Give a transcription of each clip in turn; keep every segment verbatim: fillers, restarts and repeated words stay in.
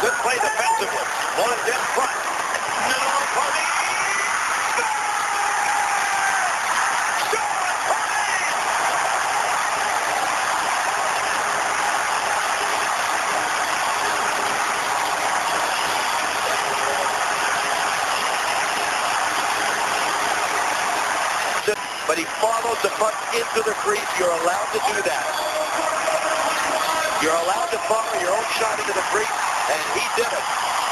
Good play defensively. Mullins in front. Middle of Cody. But he followed the puck into the crease. You're allowed to do that. You're allowed to follow your own shot into the crease, and he did it.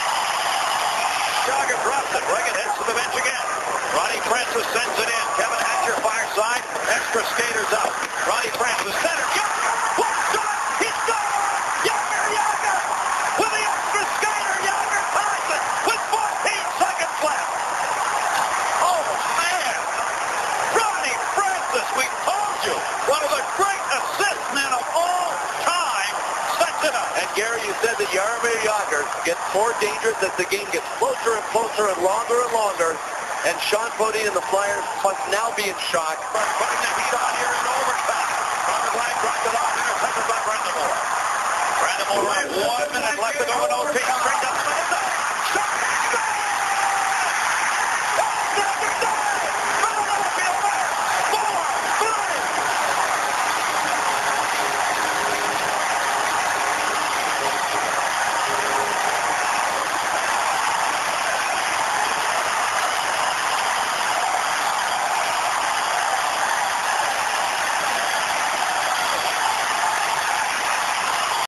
Jagr drops it. Reagan heads to the bench again. Ronnie Francis sends it in. Kevin Hatcher far side. Extra skaters out. Ronnie Francis center. Jagr! What shot? He scored! Jagr! Jagr! With the extra skater, Jagr ties it with fourteen seconds left. Oh, man! Ronnie Francis, we told you, one of the great assist men of all time, sets it up. And Gary, you said that Jaromir Jagr gets more dangerous as the game gets closer and closer and longer and longer. And Sean Bodine and the Flyers must now be in shock. Putting the heat on here in overtime. Robert Line dropped it off, intercepted by Brandon Moore. Brandon Moore, one minute left to go in O T. Straight down